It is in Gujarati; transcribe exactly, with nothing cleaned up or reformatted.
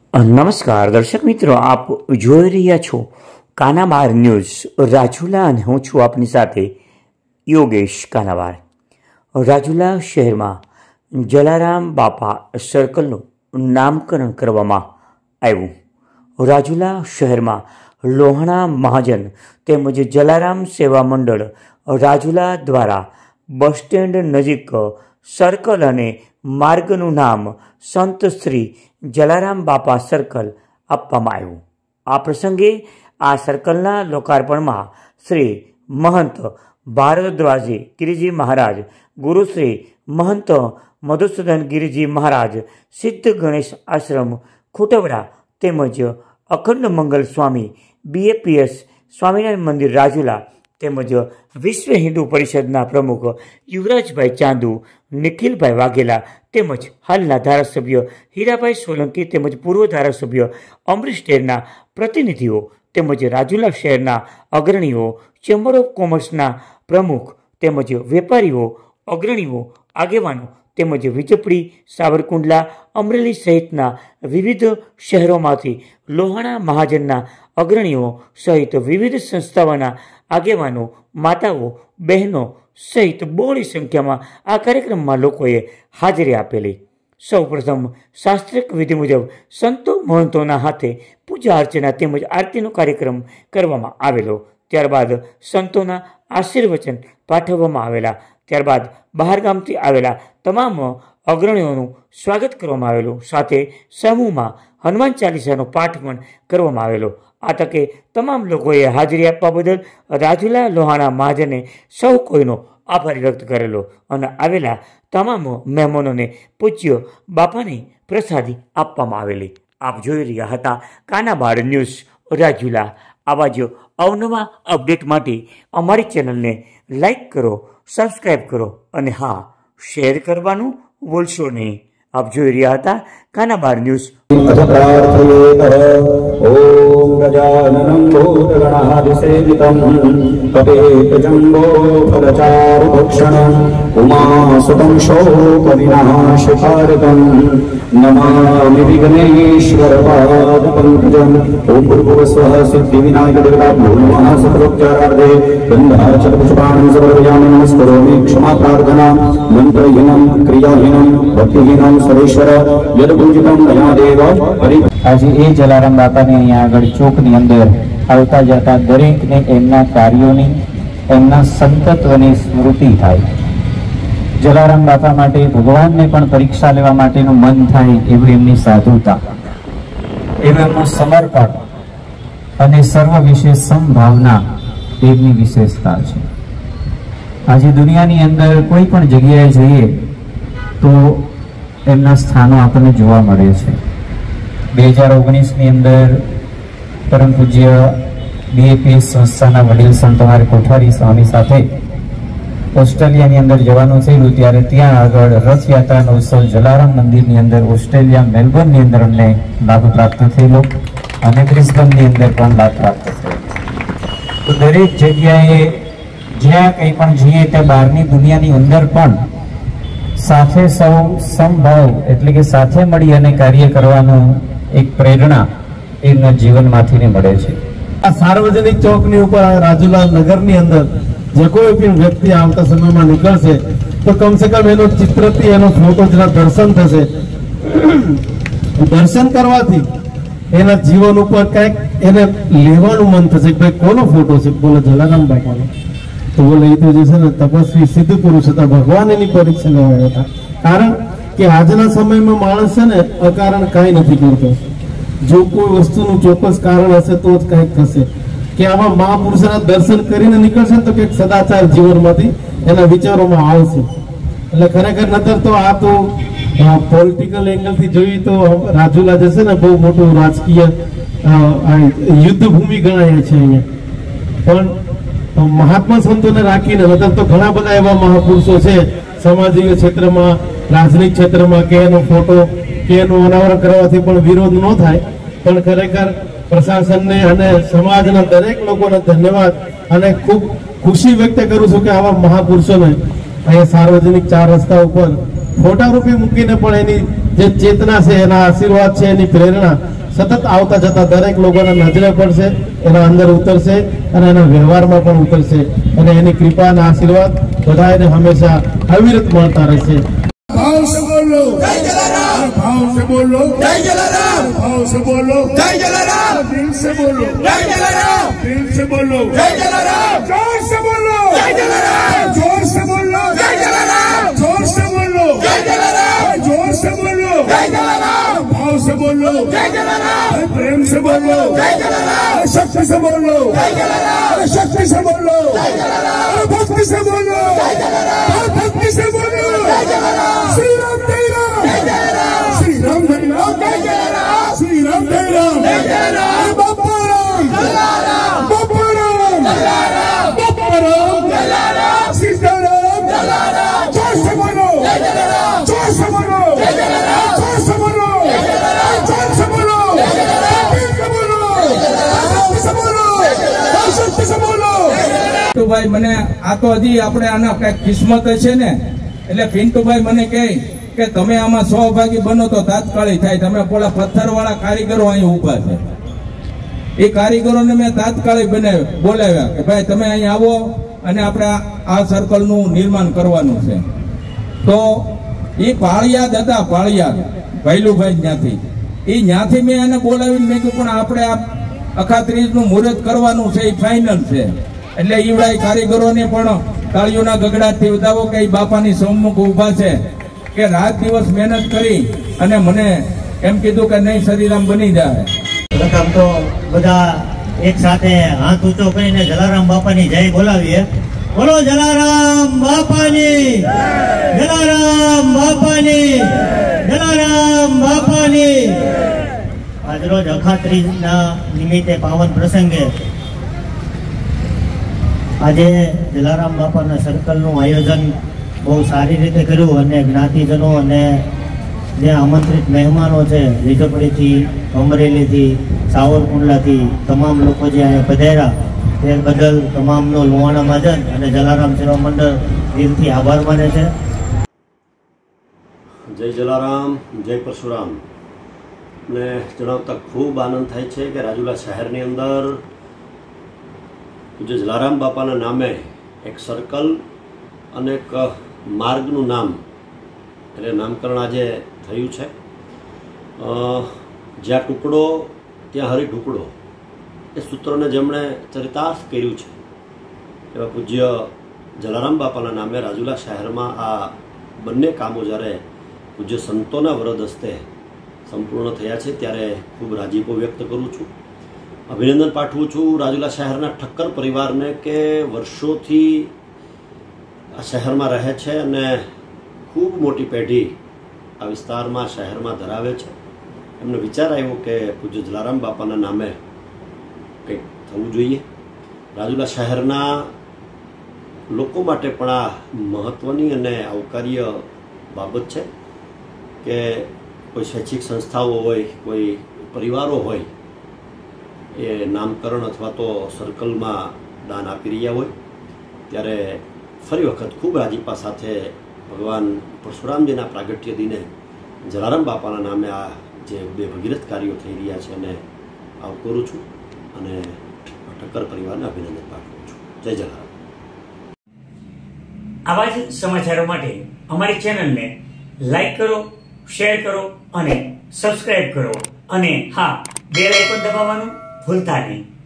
નમસ્કાર દર્શક મિત્રો, આપ જોઈ રહ્યા છો કાનાબાર ન્યૂઝ રાજુલા અને હું છું આપની સાથે યોગેશ કાનાબાર। રાજુલા શહેરમાં જલારામ બાપા સર્કલનું નામકરણ કરવામાં આવ્યું। રાજુલા શહેરમાં લોહાણા મહાજન તેમજ જલારામ સેવા મંડળ રાજુલા દ્વારા બસ સ્ટેન્ડ નજીક સર્કલ અને માર્ગનું નામ સંત શ્રી જલારામ બાપા સર્કલ આપવામાં આવ્યું। આ પ્રસંગે આ સર્કલના લોકાર્પણમાં શ્રી મહંત ભારદ્વાજી ગિરિજી મહારાજ, ગુરુ શ્રી મહંત મધુસૂદન ગિરિજી મહારાજ, સિદ્ધ ગણેશ આશ્રમ ખુટવડા તેમજ અખંડ મંગલ સ્વામી બીએપીએસ સ્વામિનારાયણ મંદિર રાજુલા તેમજ વિશ્વ હિન્દુ પરિષદના પ્રમુખ યુવરાજભાઈ ચાંદુ, નિખિલભાઈ વાઘેલા તેમજ હાલના ધારાસભ્ય હીરાભાઈ સોલંકી તેમજ પૂર્વ ધારાસભ્ય અમરીશ ડેરના પ્રતિનિધિઓ તેમજ રાજુલા શહેરના અગ્રણીઓ, ચેમ્બર ઓફ કોમર્સના પ્રમુખ તેમજ વેપારીઓ, અગ્રણીઓ, આગેવાનો તેમજ વીજપડી, સાવરકુંડલા, અમરેલી સહિતના વિવિધ શહેરોમાંથી લોહાણા મહાજનના અગ્રણીઓ સહિત વિવિધ સંસ્થાઓના આગેવાનો, માતાઓ, બહેનો સહિત બહોળી સંખ્યામાં આ કાર્યક્રમમાં લોકોએ હાજરી આપેલી। સૌપ્રથમ શાસ્ત્રીય વિધિ મુજબ સંતો મહંતોના હાથે પૂજા અર્ચના તેમજ આરતીનો કાર્યક્રમ કરવામાં આવેલો। ત્યારબાદ સંતોના આશીર્વચન પાઠવવામાં આવેલા। ત્યારબાદ બહારગામથી આવેલા તમામ અગ્રણીઓનું સ્વાગત કરવામાં આવેલું। સાથે સમૂહમાં હનુમાન ચાલીસાનો પાઠ પણ કરવામાં આવેલો। આ તકે તમામ લોકોએ હાજરી આપવા બદલ રાજુલા લોહાણા મહાજને સૌ કોઈનો આભાર વ્યક્ત કરેલો અને આવેલા તમામ મહેમાનોને પૂજ્ય બાપાની પ્રસાદી આપવામાં આવેલી। આપ જોઈ રહ્યા હતા કાનાબાર ન્યૂઝ રાજુલા। આવા જ અવનવા અપડેટ માટે અમારી ચેનલને લાઈક કરો, સબસ્ક્રાઈબ કરો અને હા, શેર કરવાનું ભૂલશો નહીં। આપ જોઈ રહ્યા હતા કાનાબાર ન્યૂઝ। ओम गजाननं भूतगणाधिसेवितं कपेतजम्बो फलचारुभक्षणं उमासुतं शोकविनाशकारकं नमामि विघ्नेश्वरपादपङ्कजम्। ओम भूर्भुवस्वः सिद्धिविनायकदेवताभ्यो नमः। सकलोपचारार्थे गन्धाक्षतपुष्पाणि समर्पयामि। नमस्करोमि क्षमा प्रार्थना मन्त्रहीनं क्रियाहीनं भक्तिहीनं सर्वेश्वर यदपूजितं मया देव परि। आज ए जलाराम बापा ने अहीं आगळ चौकनी अंदर आवता जता दरेकने एमना कार्योनी, एमना संतत्वनी स्मृति थाय। जलाराम बापा माटे भगवान ने पण परीक्षा लेवा माटेनुं मन थाय एवी एमनी साधुता, एवुं एमनुं समर्पण अने सर्व विशेष संभावना एमनी विशेषता छे। आज दुनियानी अंदर कोई पण जग्याए जईए तो एमना स्थानो आपणे जोवा मळे छे। બે હજાર ઓગણીસની અંદર પરમ પૂજ્ય બીએપીએસ સંસ્થાના વડીલ સંત અમારે કોઠારી સ્વામી સાથે ઓસ્ટ્રેલિયાની અંદર જવાનું થયું ત્યારે ત્યાં આગળ રથયાત્રાનો ઉત્સવ જલારામ મંદિરની અંદર ઓસ્ટ્રેલિયા મેલબોર્નની અંદર અમને લાભ પ્રાપ્ત થયેલો અને બ્રિસ્બેનની અંદર પણ લાભ પ્રાપ્ત થયો। તો દરેક જગ્યાએ જ્યાં કંઈ પણ જઈએ ત્યાં બહારની દુનિયાની અંદર પણ સાથે સૌ સમભાવ એટલે કે સાથે મળી અને કાર્ય કરવાનું एक प्रेरणा एमना जीवनमांथी ने मळे छे। आ सार्वजनिक चौकनी उपर राजुला नगरनी अंदर जे कोई भी व्यक्ति आवता समयमां निकळशे तो कम से कम एनो चित्रથી एनो फोटो जरा दर्शन थशे। दर्शन करवाथी एना जीवन उपर कांईक एने लेवानुं मन थशे। भाई कोनो फोटो छे? बोले जलाराम बापानो। तो बोले ए तो जे छे ने तपस्वी सिद्ध पुरुष हता, भगवान एनी परीक्षा लेवा हता। कारण कि आजना समय में माणस है ने अकारण कई नहीं करतो। जो कोई वस्तु चौक्कस कारण हशे तो ज कंईक थशे। कि आवा महापुरुषोना दर्शन करीने निकळशे तो कंईक सदाचार जीवनमांथी एना विचारोमां आवशे। એટલે ખરેખર નતર તો આ તો પોલિટિકલ એંગલથી જોઈએ તો રાજુલા જે છે ને બહુ મોટું રાજકીય યુદ્ધ ભૂમિ ગણાય છે અહીંયા। પણ મહાત્મા સંતોને રાખીને નતર તો ઘણા બધા એવા મહાપુરુષો છે સામાજિક ક્ષેત્રમાં, राजनीतिक क्षेत्र में के एनो फोटो के एनो अनावरण करवाथी पण विरोध न थाय। पण खरेखर प्रशासन ने अने समाजना दरेक लोकोने धन्यवाद अने खूब खुशी व्यक्त करूं छुं के आवा महापुरुषोने अहींया सार्वजनिक चार रस्ता उपर फोटा रूपी मूकीने पण एनी जे चेतना छे, एना आशीर्वाद छे, एनी प्रेरणा સતત આવતા જતા દરેક લોકોના નજરે પડશે, એના અંદર ઉતરશે અને એના વ્યવહારમાં પણ ઉતરશે અને એની કૃપા અને આશીર્વાદ બધાને હંમેશા અવિરત મળતા રહેશે. भाव से बोलो जय जलाराम, भाव से बोलो जय जलाराम, भाव से बोलो जय जलाराम, दिल से बोलो जय जलाराम, दिल से बोलो जय जलाराम, जोर से बोलो जय जलाराम, जोर से बोलो जय जलाराम, जोर से बोलो जय जलाराम, जोर से बोलो जय जलाराम, भाव से बोलो जय जलाराम, प्रेम से बोलो जय जलाराम, शक्ति से बोलो जय जलाराम, शक्ति से बोलो जय जलाराम, भक्ति से बोलो जय जलाराम, भक्ति से बोलो जय जलाराम, श्री राम जय राम जय जय राम, श्री राम जय राम जय जय राम, श्री राम जय राम जय जय राम, बापा राम जलाराम, बापा राम जलाराम, बापा राम जलाराम, सीताराम जलाराम, जोर से बोलो जय जलाराम, जोर से बोलो जय जलाराम, जोर से बोलो जय जलाराम, जोर से बोलो जय जलाराम, दिल से बोलो शक्ति से बोलो शक्ति से बोलो. तो भाई मने आ तो हजी આપણે આના કઈ કિસ્મત છે ને, એટલે પિન્ટુભાઈ મને કહે કે તમે આમાં સહભાગી બનો તો તાત્કાલિક થાય. તમે પેલા પથ્થરવાળા કારીગરો અહીં ઉભા છે, એ કારીગરોને મેં તાત્કાલિક બને બોલાવ્યા કે ભાઈ તમે અહીં આવો અને આપણે આ સર્કલનું નિર્માણ કરવાનું છે. તો એ પાળિયાદ હતા, પાળિયાદ ભૈલુભાઈ ત્યાંથી, એ ત્યાંથી મેં એને બોલાવીને મેં કહ્યું પણ આપણે આ અખાત્રીજનું મુહૂર્ત કરવાનું છે, એ ફાઇનલ છે. એટલે ઈવડા કારીગરોને પણ તાળીઓના ગગડાટથી વધાવો કે બાપાની સમ્મુખ ઉભા છે કે રાત દિવસ મહેનત કરી અને મને એમ કીધું કે નહીં શ્રીરામ બની જાય. પ્રથમ તો બધા એક સાથે હાથ ઊંચો કરીને જલારામ બાપાની જય બોલાવીએ. બોલો જલારામ બાપાની, જલારામ બાપાની, જલારામ બાપાની. આજરોજ અખાત્રીજના નિમિત્તે પાવન પ્રસંગે આજે જલારામ બાપાના સર્કલનું આયોજન બહુ સારી રીતે કર્યું અને જ્ઞાતિજનો અને જે આમંત્રિત મહેમાનો છે લીધોપડીથી, અમરેલીથી, સાવરકુંડલાથી તમામ લોકો જે અહીંયા પધાર્યા તે બદલ તમામનો લોહાણા મહાજન અને જલારામ સેવા મંડળ દિલથી આભાર માને છે. જય જલારામ, જય પરશુરામ. ને જણાવતા ખૂબ આનંદ થાય છે કે રાજુલા શહેરની અંદર પૂજ્ય જલારામ બાપાના નામે એક સર્કલ અને એક માર્ગનું નામ એટલે નામકરણ આજે થયું છે. જ્યાં ટુકડો ત્યાં હરી ઢુકડો, એ સૂત્રને જેમણે ચરિતાર્થ કર્યું છે એવા પૂજ્ય જલારામ બાપાના નામે રાજુલા શહેરમાં આ બંને કામો જ્યારે પૂજ્ય સંતોના વરદ હસ્તે સંપૂર્ણ થયા છે ત્યારે ખૂબ રાજીપો વ્યક્ત કરું છું, અભિનંદન પાઠવું છું રાજુલા શહેરના ઠક્કર પરિવારને કે વર્ષોથી આ શહેરમાં રહે છે અને ખૂબ મોટી પેઢી આ વિસ્તારમાં શહેરમાં ધરાવે છે. એમને વિચાર આવ્યો કે પૂજ્ય જલારામ બાપાના નામે કંઈક થવું જોઈએ. રાજુલા શહેરના લોકો માટે પણ આ મહત્ત્વની અને આવકાર્ય બાબત છે કે કોઈ શૈક્ષિક સંસ્થાઓ હોય, કોઈ પરિવારો હોય, એ નામકરણ અથવા તો સર્કલમાં દાન આપી રહ્યા હોય ત્યારે ફરી વખત ખૂબ રાજીપા સાથે ભગવાન પરશુરામજીના પ્રાગટ્ય દિને જલારામ બાપાના નામે આ જે બે ભગીરથ કાર્યો થઈ રહ્યા છે એને આવકારું છું અને ઠક્કર પરિવારને અભિનંદન પાઠવું છું. જય જલારામ. આવા જ સમાચારો માટે અમારી ચેનલને લાઈક કરો, શેર કરો અને સબસ્ક્રાઇબ કરો અને હા, બેલ આઇકોન દબાવવાનું ભૂલતા નહીં.